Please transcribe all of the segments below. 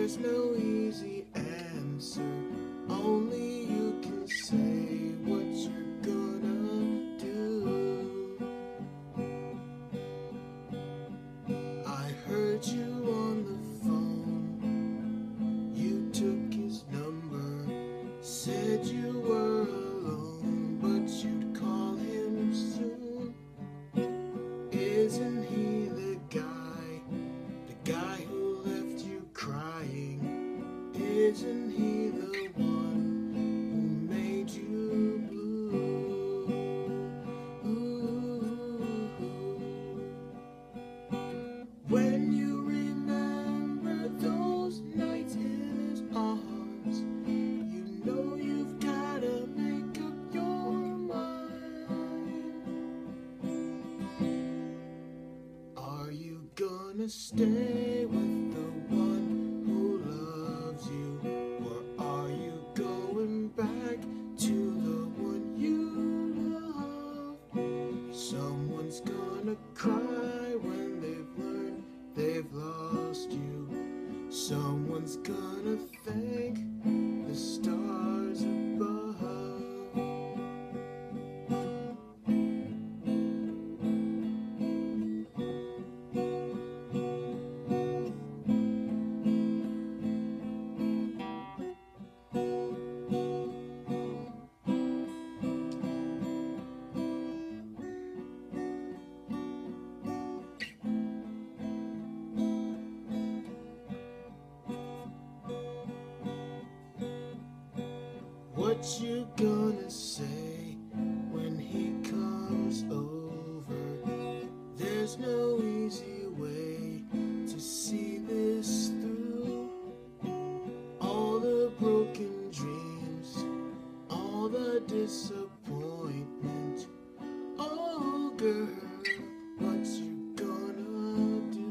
There's no easy answer, only you can say what you're gonna do. I heard you on the phone, you took his number, said you were alone, but you'd call him soon. Isn't he the guy who left you crying? Isn't he the one who made you blue? When you remember those nights in his arms, you know you've gotta make up your mind. Are you gonna stay with the one who loves you, or are you going back to the one you love? Someone's gonna cry when they've learned they've lost you. Someone's gonna thank the stars above. What you gonna say when he comes over? There's no easy way to see this through. All the broken dreams, all the disappointment. Oh girl, what you gonna do?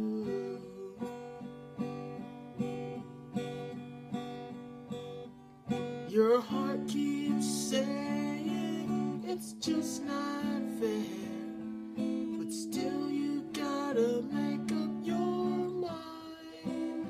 Your heart keeps saying it's just not fair, but still you gotta make up your mind.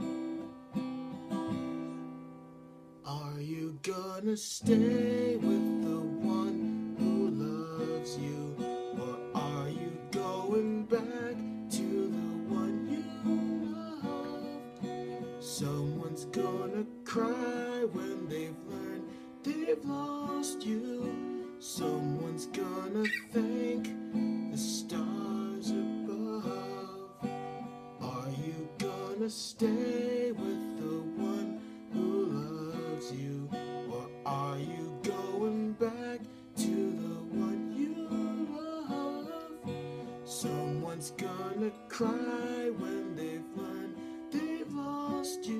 Are you gonna stay with the one who loves you, or are you going back to the one you loved? Someone's gonna cry when they've learned they've lost you. Someone's gonna thank the stars above. Are you gonna stay with the one who loves you, or are you going back to the one you love? Someone's gonna cry when they've learned they've lost you.